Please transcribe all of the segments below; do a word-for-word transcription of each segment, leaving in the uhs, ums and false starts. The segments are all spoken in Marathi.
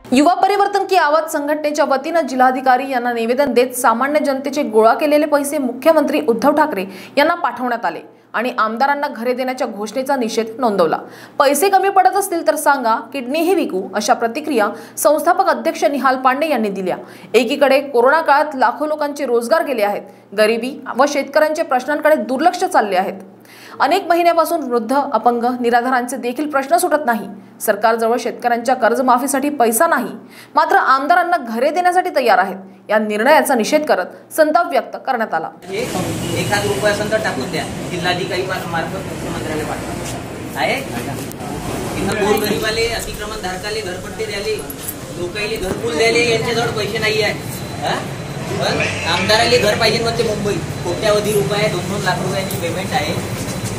युवा परिवर्तन की आवाज संघटनेच्या वतीनं जिल्हाधिकारी यांना निवेदन देत सामान्य जनतेचे गोळा केलेले पैसे मुख्यमंत्री उद्धव ठाकरे यांना पाठवण्यात आले आणि आमदारांना घरे देण्याच्या घोषणेचा निषेध नोंदवला। पैसे कमी पडत असतील तर सांगा, किडनीही विकू, अशा प्रतिक्रिया संस्थापक अध्यक्ष निहाल पांडे यांनी दिल्या। एकीकडे कोरोना काळात लाखो लोकांचे रोजगार गेले आहेत, गरिबी व शेतकऱ्यांच्या प्रश्नांकडे दुर्लक्ष चालले आहेत। अनेक महिन्यापासून वृद्ध, अपंग, निराधारांचे देखील प्रश्न सुटत नाही। सरकारजवळ शेतकऱ्यांच्या कर्जमाफीसाठी पैसा नाही, मात्र आमदारांना घरे देण्यासाठी तयार आहेत। या निर्णयाचा निषेध करत संताप व्यक्त करण्यात आला। एखाद रुपया संत टाकून द्या, जिल्हाधिकारी मार्फत मुख्यमंत्र्याला पाठवा आहे। इथं गोरगरिबाले, अतिक्रमण धारकाले घरपट्टे द्याले, लोकाईले घरकुल द्याले, यांच्याजवळ पैसे नाही आहे। पण आमदाराले घर पाहिजे म्हणते मुंबई, कोट्यावधी रुपये, दोन दोन लाख रुपयांची पेमेंट आहे।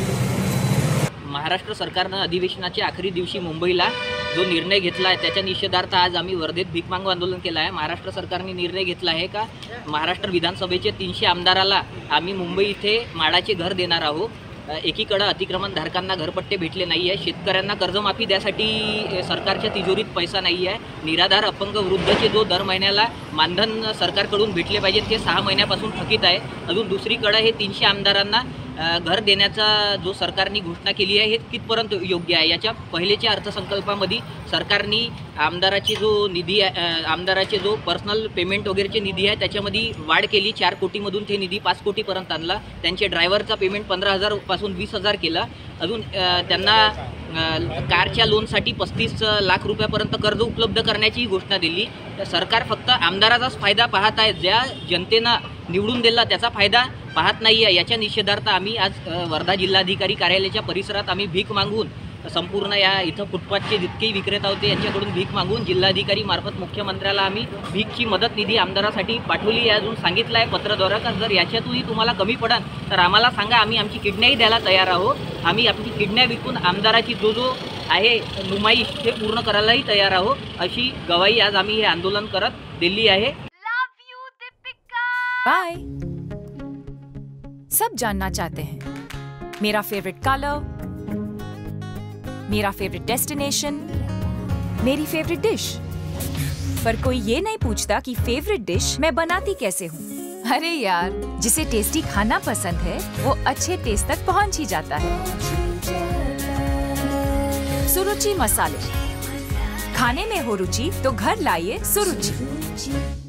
महाराष्ट्र सरकारनं अधिवेशनाच्या आखरी दिवशी मुंबईला जो निर्णय घेतला आहे त्याच्या निषेधार्थ आज आम्ही वर्धेत भीक मागू आंदोलन केलं आहे। महाराष्ट्र सरकारने निर्णय घेतला आहे का महाराष्ट्र विधानसभेचे तीनशे आमदाराला आम्ही मुंबई इथे माडाचे घर देणार आहोत। एकीकडे अतिक्रमण धारकांना घरपट्टे भेटले नाही आहे, शेतकऱ्यांना कर्जमाफी द्यासाठी सरकारच्या तिजोरीत पैसा नाही आहे, निराधार, अपंग, वृद्धचे जो दर महिन्याला मानधन सरकारकडून भेटले पाहिजे ते सहा महिन्यापासून थकीत आहे। अजून दुसरीकडे हे तीनशे आमदारांना घर देण्याचा जो सरकारने घोषणा केली आहे हे कितपर्यंत योग्य आहे। याच्या पहिलेच्या अर्थसंकल्पामध्ये सरकारने आमदाराचे जो निधी आहे, आमदाराचे जो पर्सनल पेमेंट वगैरेचे निधी आहे त्याच्यामध्ये वाढ केली, चार कोटीमधून ते निधी पाच कोटीपर्यंत आणला। त्यांचे ड्रायव्हरचा पेमेंट पंधरा हजार पासून वीस हजार केला। अजून त्यांना कारच्या लोनसाठी पस्तीस लाख रुपयापर्यंत कर्ज उपलब्ध करण्याची घोषणा दिली। सरकार फक्त आमदाराचाच फायदा पाहत आहे, ज्या जनतेनं निवडून दिला त्याचा फायदा पाहत नाही आहे। याच्या निषेधार्थ आम्ही आज वर्धा जिल्हाधिकारी कार्यालयाच्या परिसरात आम्ही भीक मागून संपूर्ण या इथं फुटपाथचे जितकेही विक्रेता होते यांच्याकडून भीक मागून जिल्हाधिकारी मार्फत मुख्यमंत्र्याला आम्ही भीकची मदत निधी आमदारासाठी पाठवली आहे। अजून सांगितलं आहे पत्रद्वारा का जर याच्यातूनही तुम्हाला कमी पडाल तर आम्हाला सांगा, आम्ही आमची किडन्याही द्यायला तयार आहोत। आम्ही आपली किडन्या विकून आमदाराची जो जो आहे नुमाईश हे पूर्ण करायलाही तयार आहोत, अशी गवाही आज आम्ही हे आंदोलन करत दिली आहे। बाय। सब जानना चाहते हैं मेरा फेवरेट कलर, मेरा फेवरेट डेस्टिनेशन, मेरी फेवरेट डिश, पर कोई ये नहीं पूछता कि फेवरेट डिश मैं बनाती कैसे हूँ। अरे यार, जिसे टेस्टी खाना पसंद है वो अच्छे टेस्ट तक पहुँच ही जाता है। सुरुचि मसाले, खाने में हो रुचि तो घर लाइए सुरुचि।